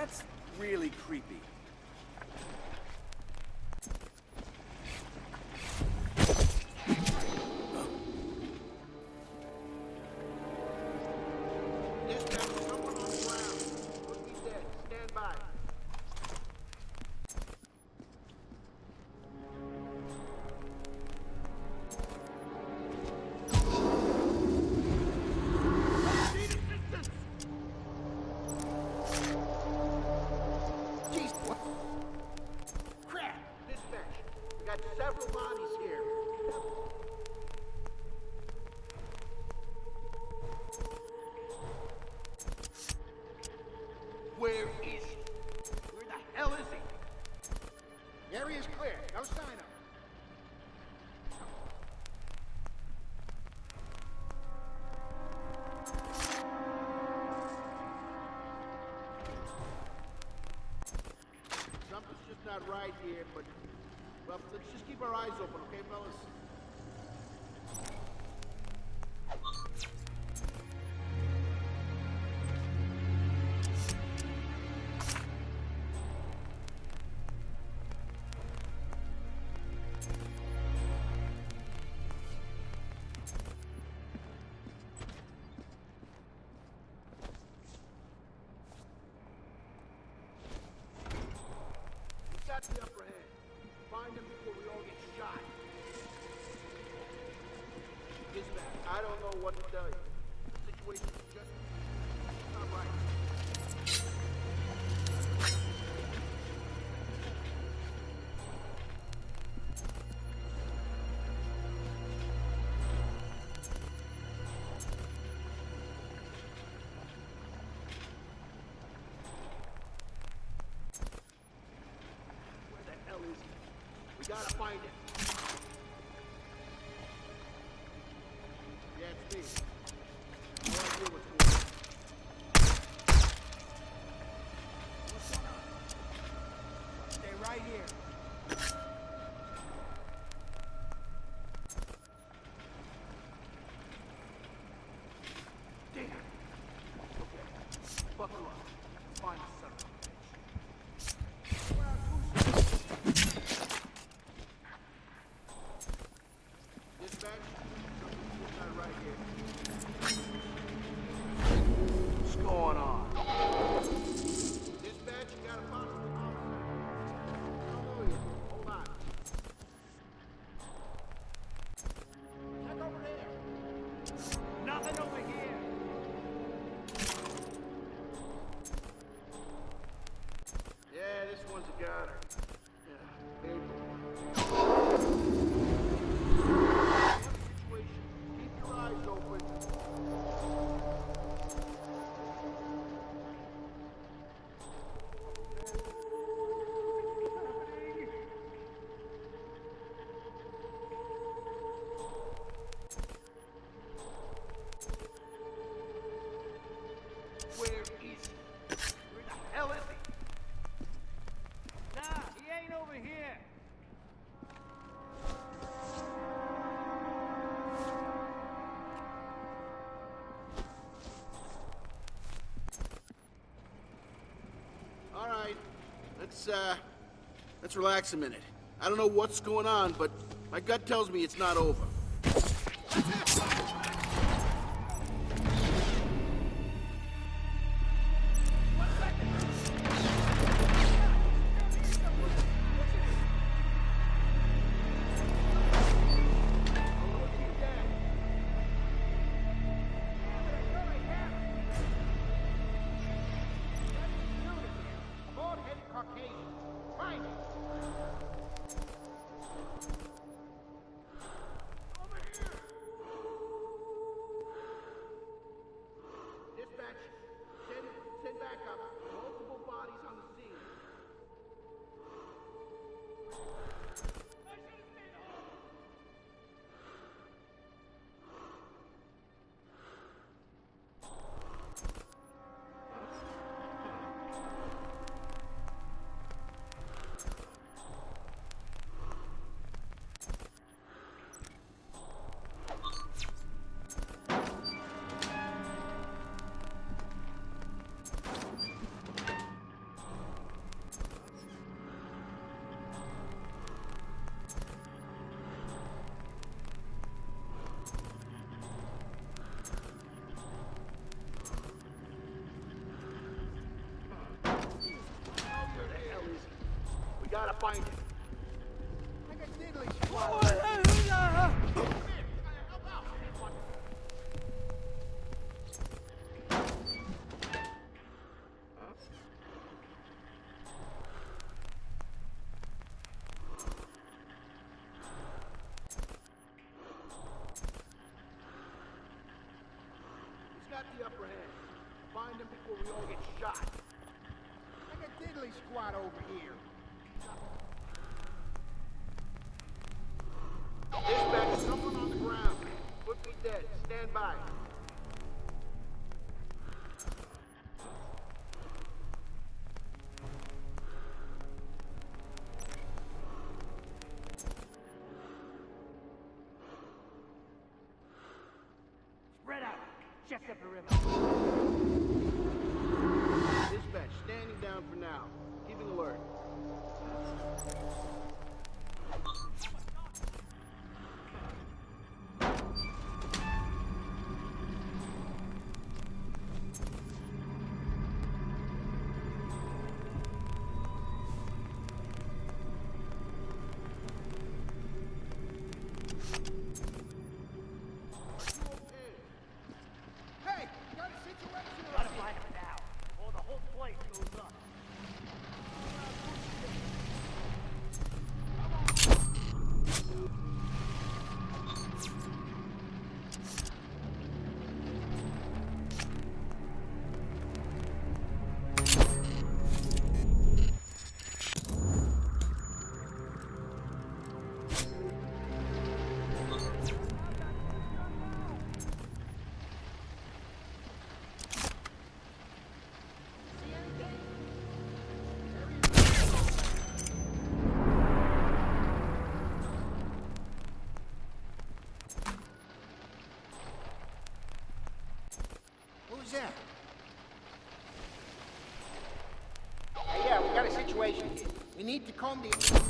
That's really creepy. Where is he? Where the hell is he? The area's clear. No sign of him. Something's just not right here, but... Well, let's just keep our eyes open, okay, fellas? Got the upper hand. Find him before we all get shot. Dispatch, I don't know what to tell you. The situation is just not right. We gotta find him. Yeah, it's me. No idea what's going on. What's going on? Stay right here. Damn. Okay. Buckle up. Find the son of a bitch. Dispatch, something's not right here. What's going on? Dispatch, you got a possible homicide. I don't know yet. Hold on. Check over there. Nothing over here. Yeah, this one's a goner. Yeah, maybe. Keep your eyes open. Where is he? Where the hell is he? Nah, he ain't over here. All right, let's relax a minute. I don't know what's going on, but my gut tells me it's not over. Find him! Over here! gotta find it. I got diddly squad. Oh, Come here, you gotta help out. He's got the upper hand. Find him before we all get shot. I got diddly squad over here. Dispatch, someone on the ground. Could be dead. Stand by. spread out. Check the perimeter. Dispatch, standing down for now. Keeping alert. Hey, got a situation? Gotta find him now, or the whole place goes up. Who's that? Hey, yeah, we got a situation here. We need to comb the...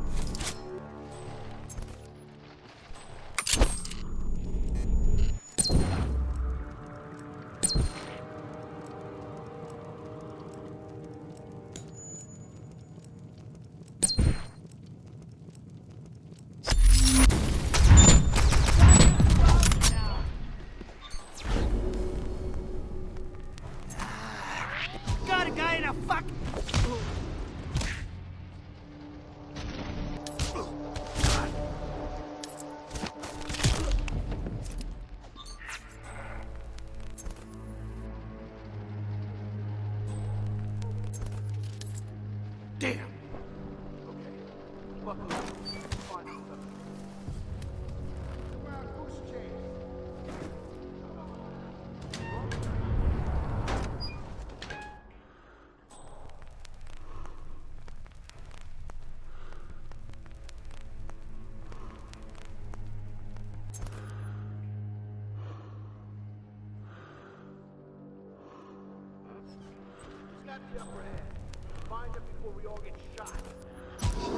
Got a guy in a fuck. Damn! Okay. Buckle up. Find something. Well, goose chase. He's got the upper hand. Find him before we all get shot.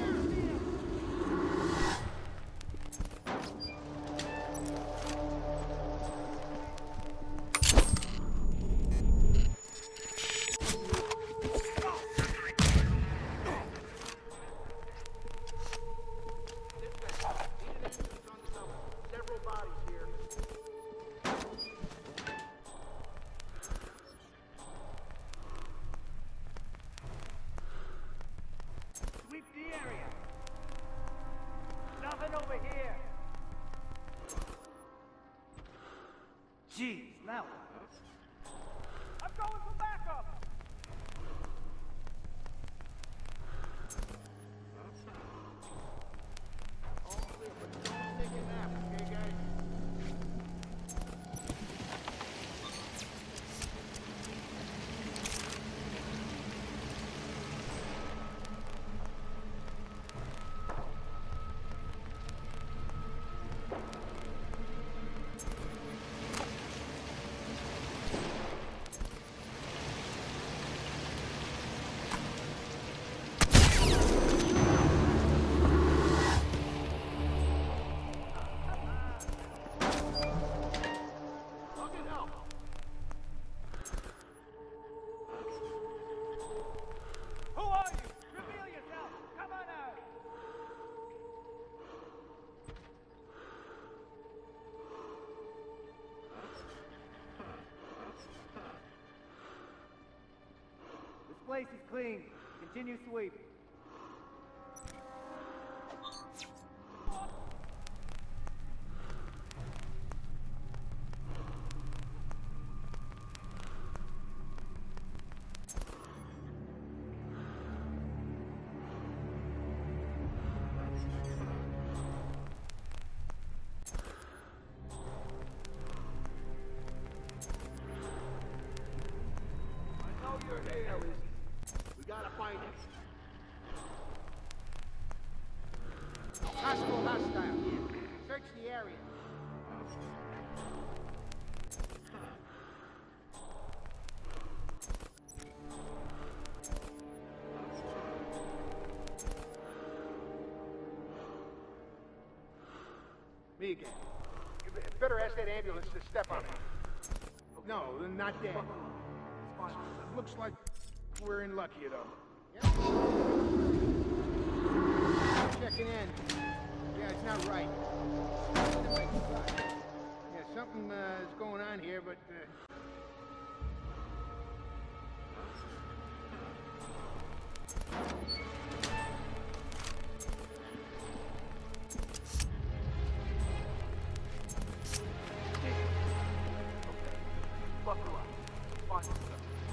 Several bodies here. Sweep the area. Nothing over here. Jeez, now what? I'm going for backup. All clear, but don't take a nap, okay, guys? place is clean. Continue sweep. We gotta find him. Hostile. Search the area. Me again. You better ask that ambulance to step on me. No, not that. Looks like we're in luck here, though. Yep. Checking in. Yeah, it's not right. Yeah, something is going on here, but... Buckle up. Find yourself.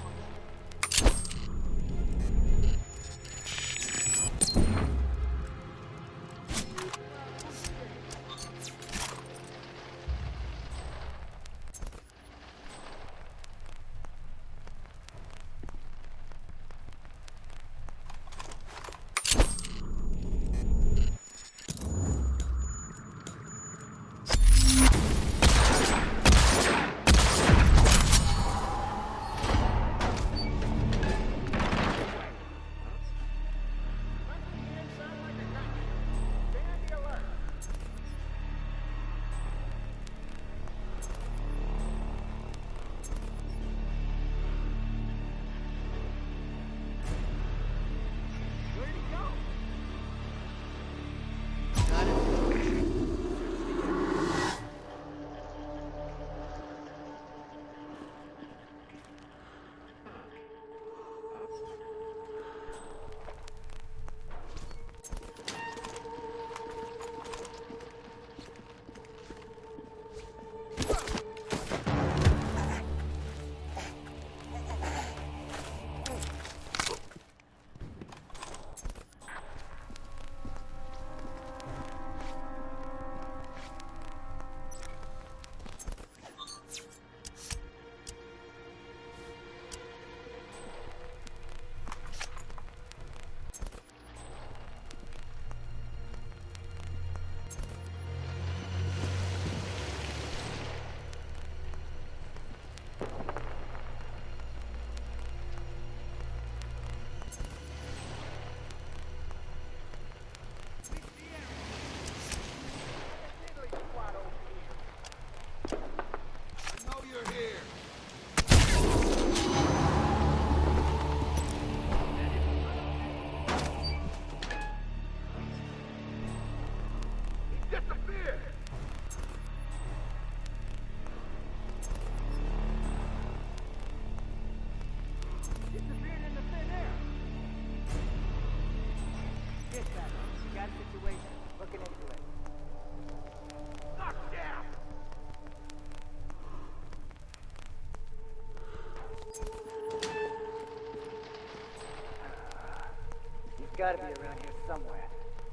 Gotta be around here somewhere.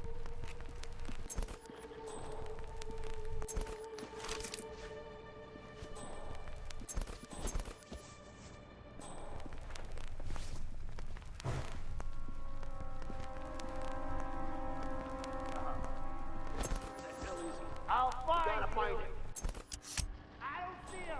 I'll find him. I don't see him.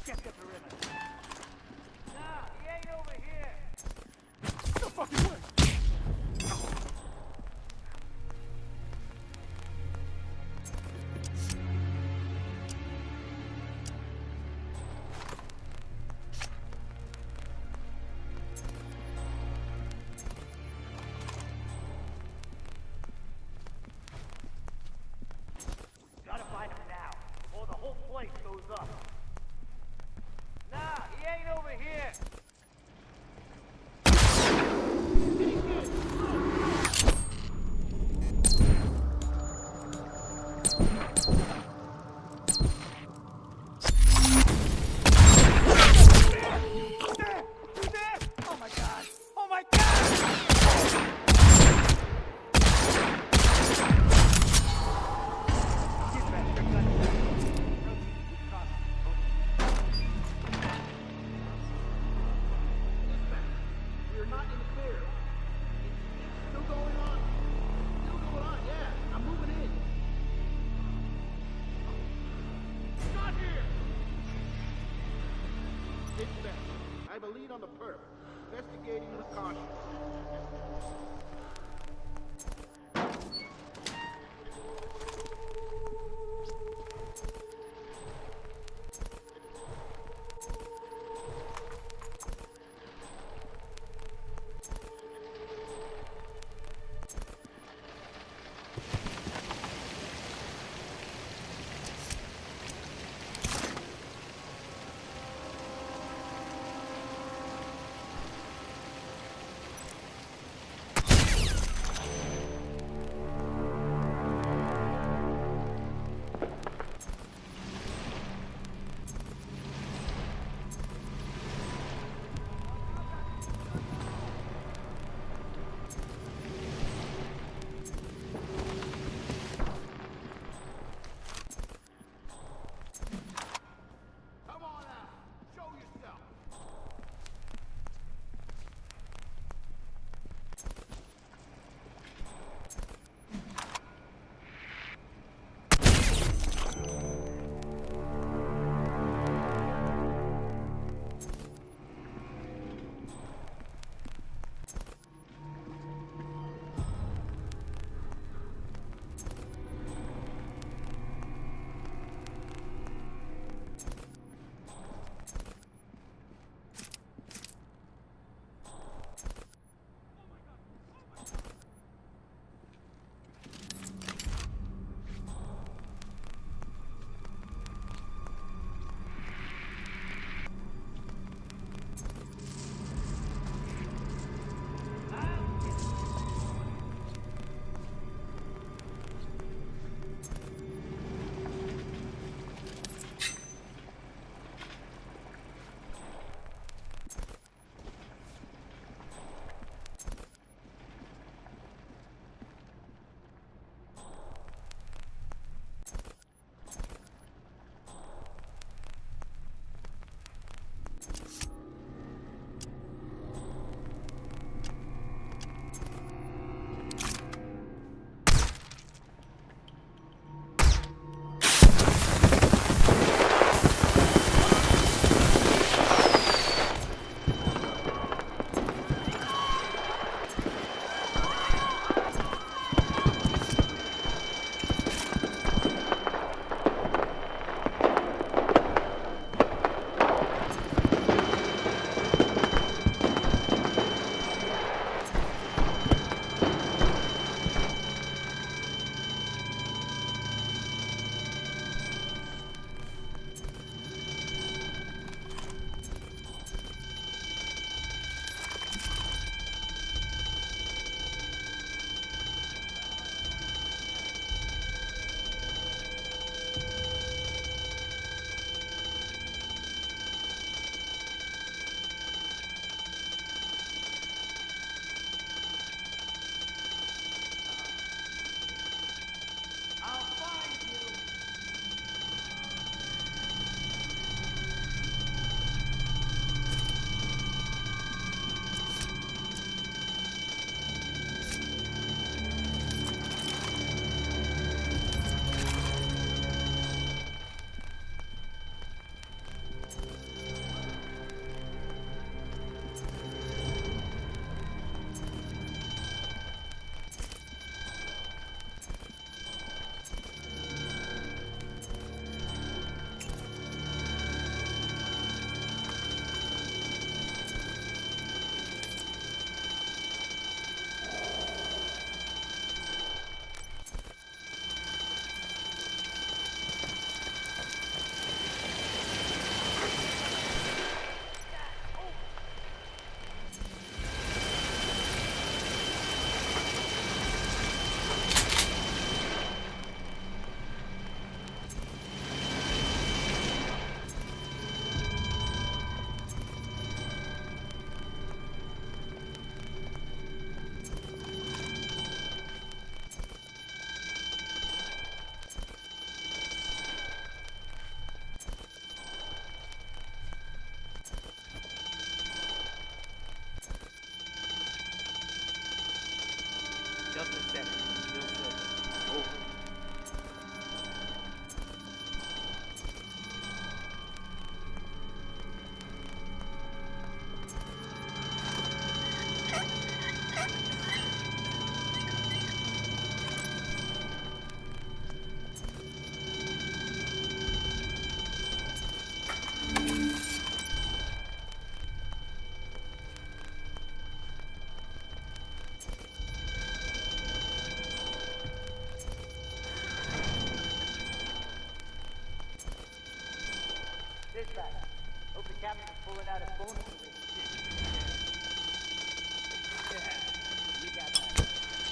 Get the perimeter. Nah, he ain't over here. No fucking way! Gotta find him now, or the whole place goes up. Nah, he ain't over here. Oh my god! Oh my god! Dispatch, your gun's back. Proceed with caution. We're not in the clear. It's still going on. Still going on, yeah. I'm moving in. Not here! Dispatch, I have a lead on the perp. Investigating with caution. Dispatch. Hope the captain's pulling out his phone for this. Yeah, you got that.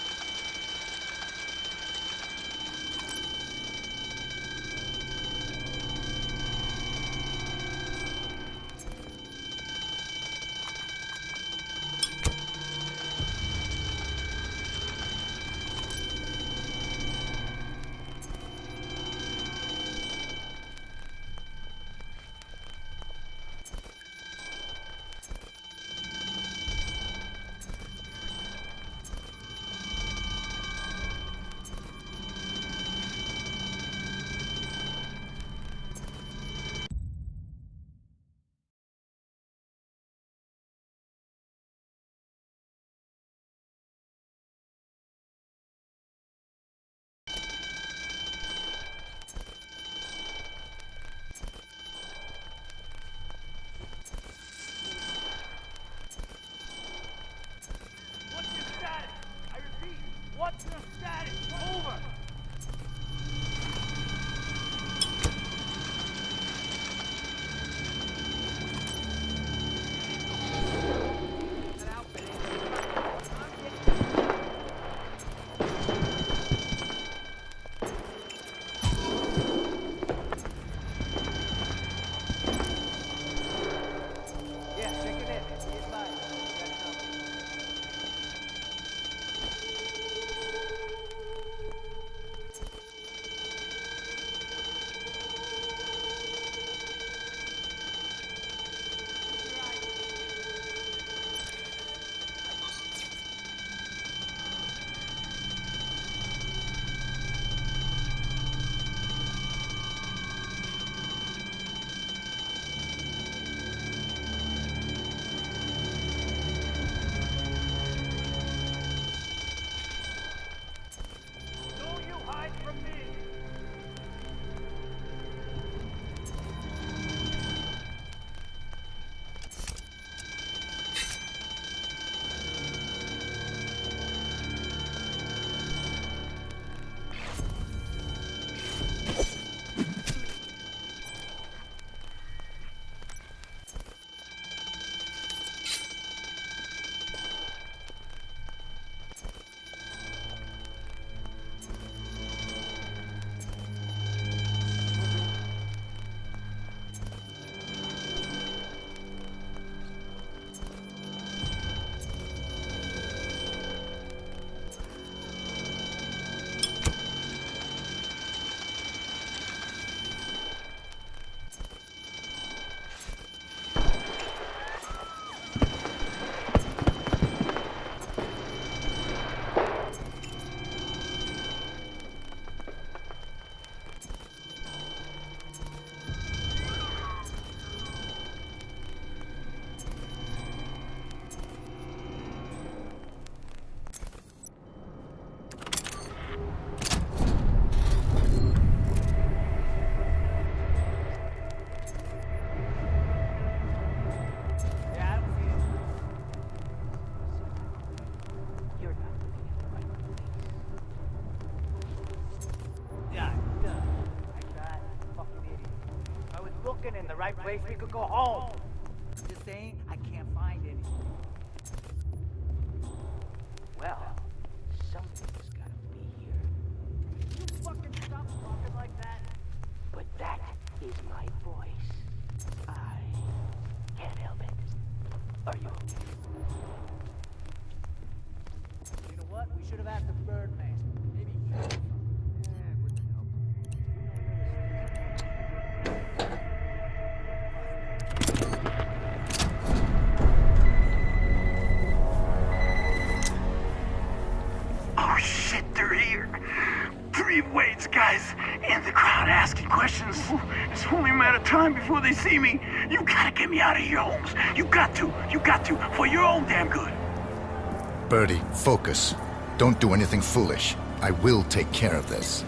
What's your status? I repeat, what's your status? Over! Yeah, check it in. Be advised. You got trouble. Don't you hide from me! Yeah, I don't see it. You're not looking at the right place. Yeah, duh. I tried. Fucking idiot. If I was looking in the right place, we could go home. Just saying, I can't find anything. Well, something's gotta be here. You fucking stop talking like that. But that is my voice. I can't help it. Are you okay? You know what? We should have asked the Birdman. Maybe he knows something. Yeah, it wouldn't help. Oh shit, they're here. 3 Wade's guys in the crowd asking questions. It's only a matter of time before they see me. You gotta get me out of here, Holmes. You got to, for your own damn good. Birdie, focus. Don't do anything foolish. I will take care of this.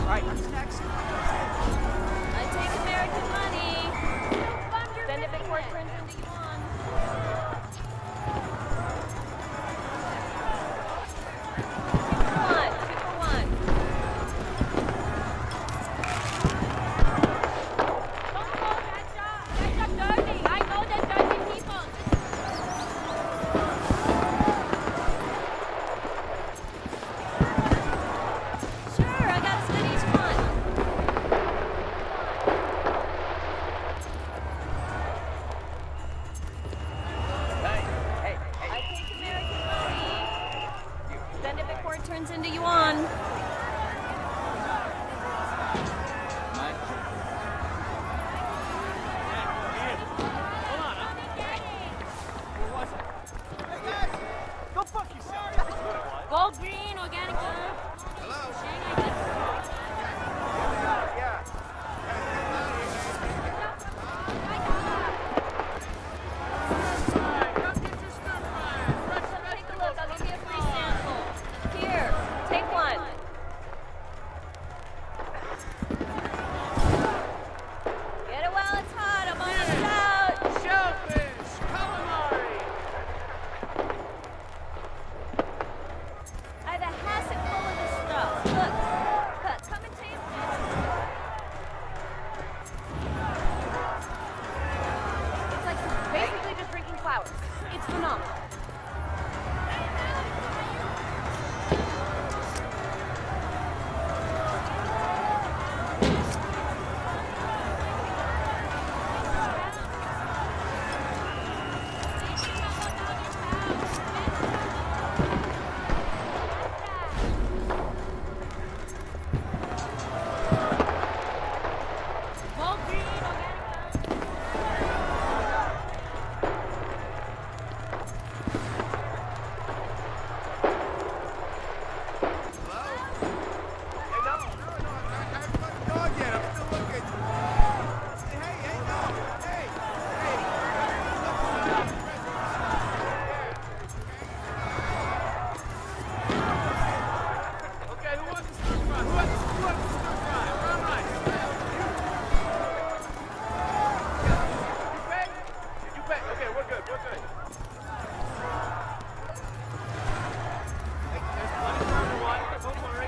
Right, what's next? I take American money. Send it before it turns into yuan. Two for one. Dirty. I know they're dirty people. Sure, I got as many as you want. Hey. I take American money. Send it before it turns into yuan. Go fuck yourself. Gold green, organic. Take a look. I'll give you a free sample. Here, take one. Get it while it's hot. I'm almost out. Shellfish, calamari. I have a hassock full of this stuff. Look, come and taste it. It's like basically just drinking flowers. It's phenomenal. Gold green, organic. Okay, who wants the stir fry? Who wants the stir fry? We're all right. You pay? Did you pay? Okay, we're good. We're good. Hey, there's plenty for everyone. Don't worry.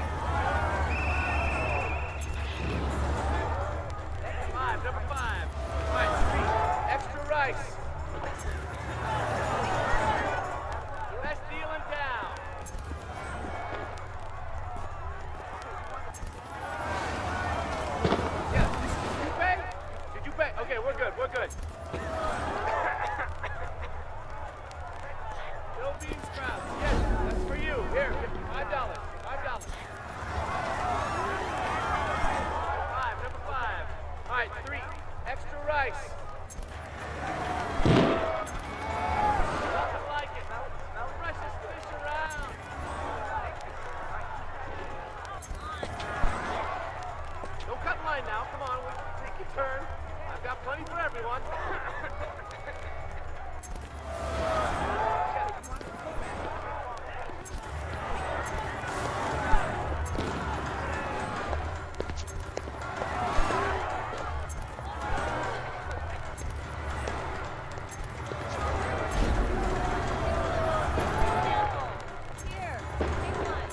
Number five. All right, 3 extra rice. Best deal in town. Yeah, did you pay? Did you pay? Okay, we're good, we're good. Bill bean sprouts, yes, that's for you. Here, $5. Number five. All right, 3 extra rice. Nothing like it. Freshest fish around. Don't cut line now. Come on, we'll take your turn. I've got plenty for everyone. Here, take one.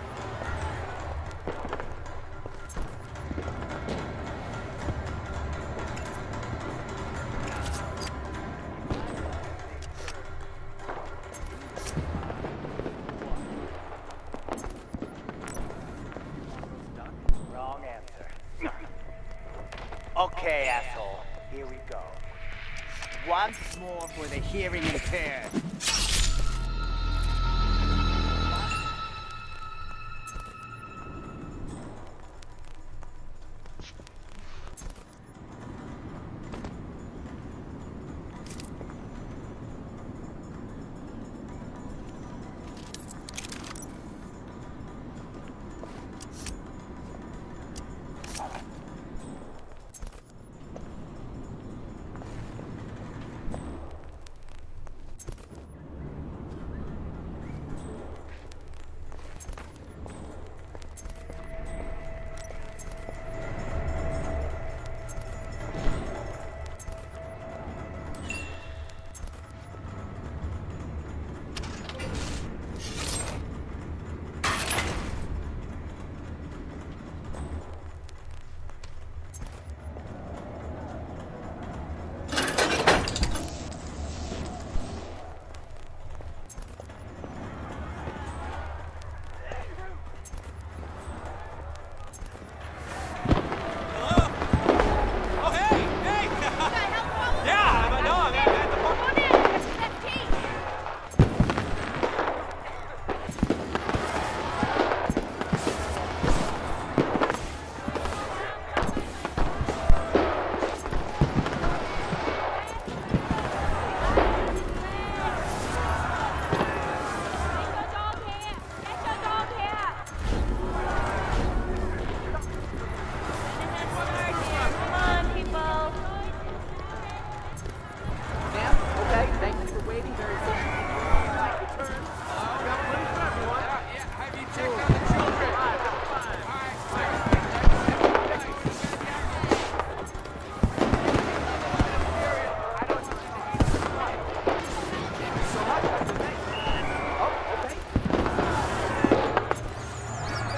Wrong answer. Okay, asshole. Here we go. Once more for the hearing impaired.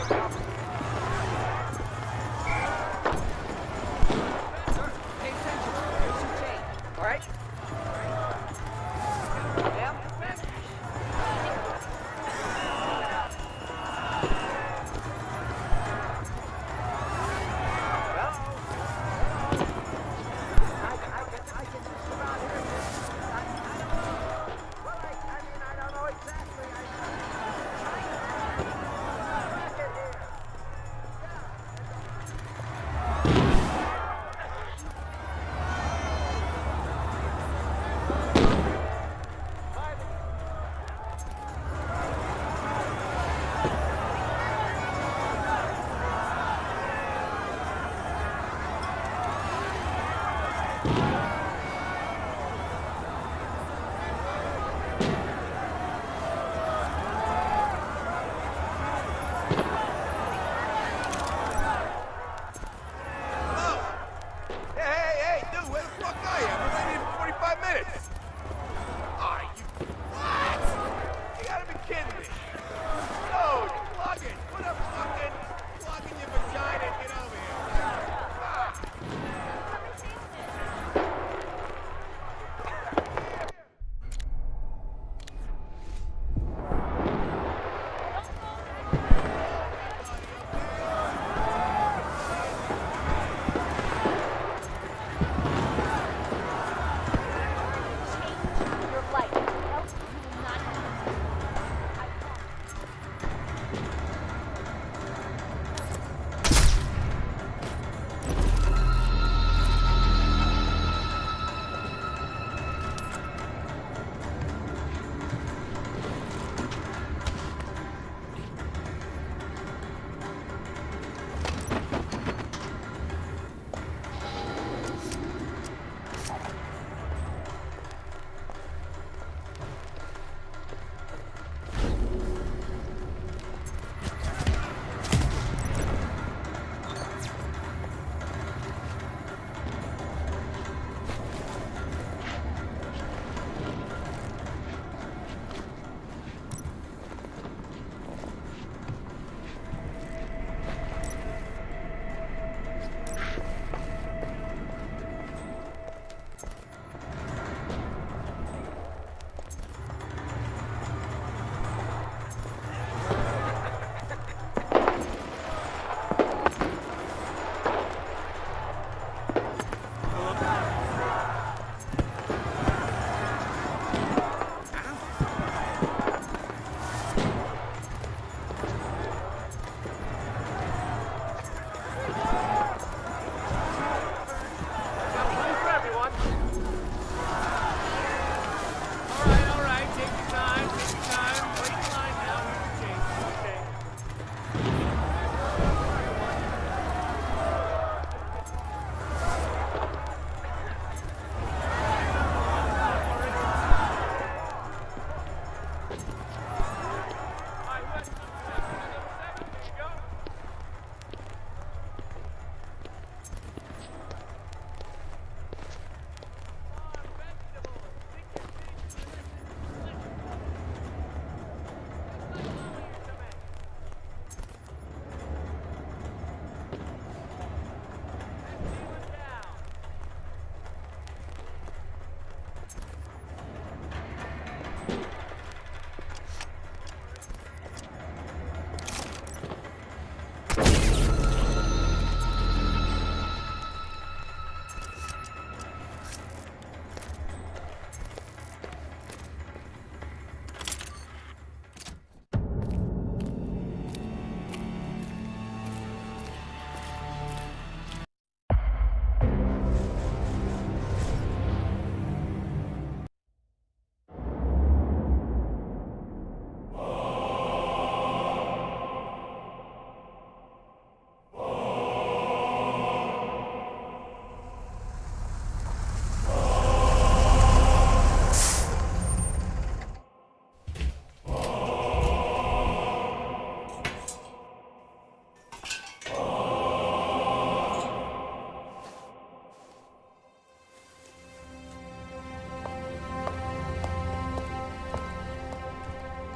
Pay attention. There's some change. All right? Yeah?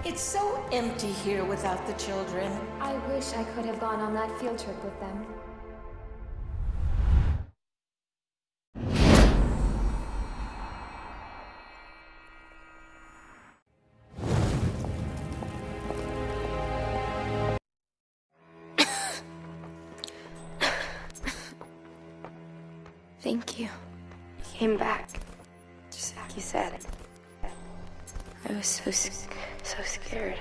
It's so empty here without the children. I wish I could have gone on that field trip with them. Thank you. You came back, just like you said. I was so scared.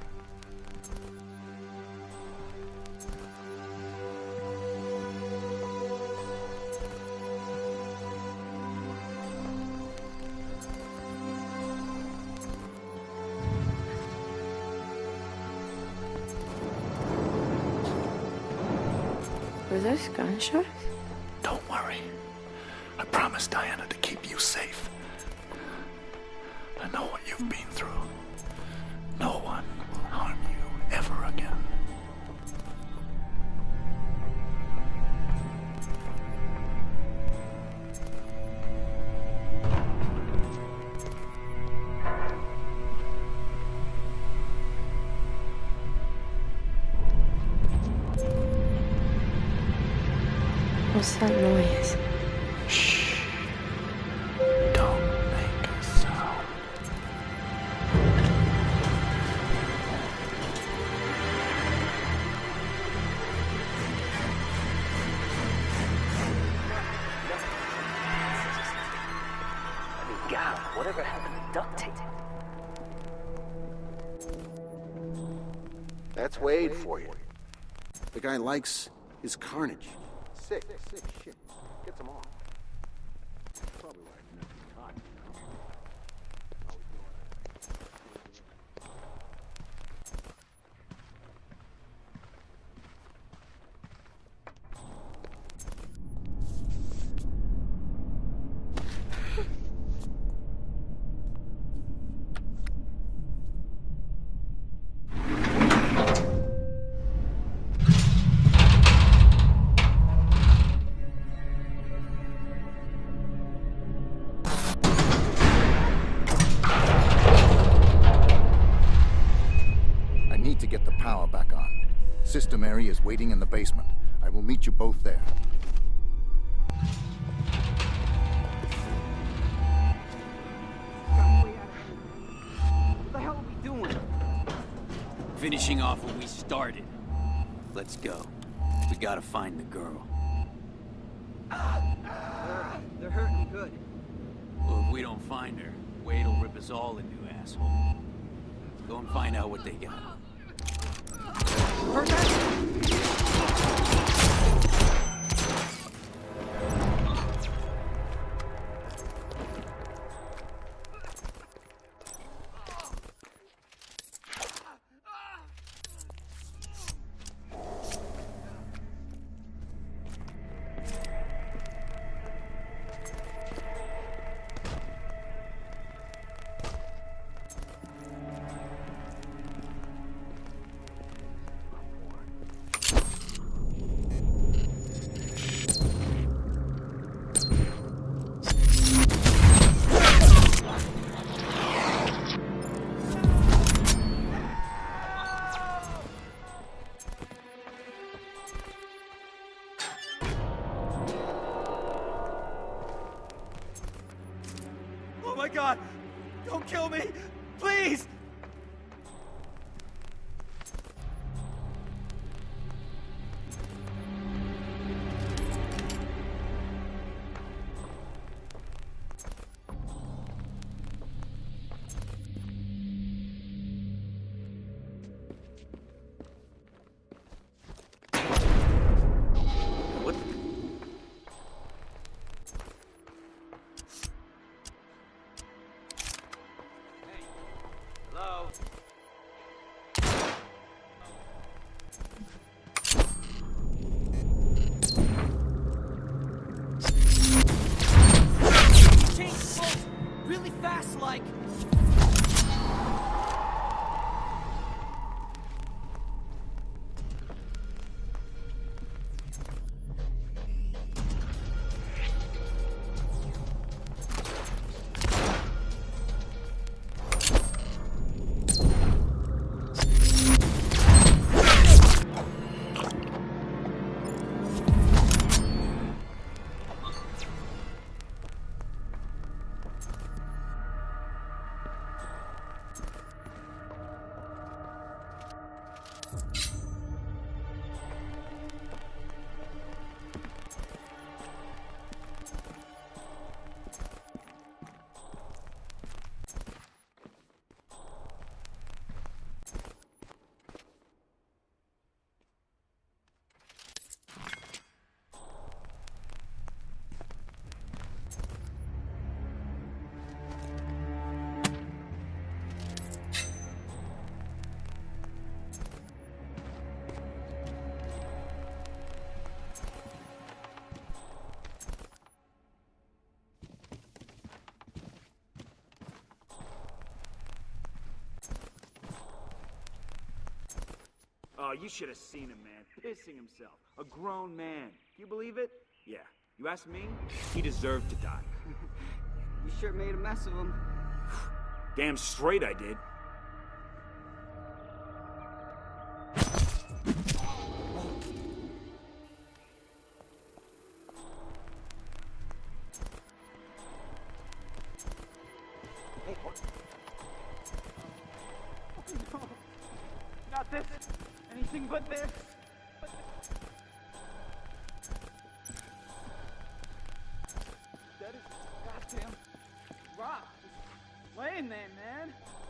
Were those gunshots? Don't worry. I promised Diana to keep you safe. I know what you've been through. No one will harm you ever again. What's that noise? Shh. Don't make a sound. I mean, God, whatever happened to duct tape? That's Wade for you. The guy likes his carnage. Sick shit. Gets them off. Probably why I never been caught, you know? To get the power back on. Sister Mary is waiting in the basement. I will meet you both there. What the hell are we doing? Finishing off what we started. Let's go. We gotta find the girl. They're hurting good. Well, if we don't find her, Wade'll rip us all a new asshole. Go and find out what they got. Heard that? Oh my God! Don't kill me! Please! What? Oh, you should have seen him, man. Pissing himself. A grown man. Can you believe it? Yeah. You ask me? He deserved to die. You sure made a mess of him. Damn straight I did. No. Not this. Anything but this. That is goddamn rock. Just laying there, man.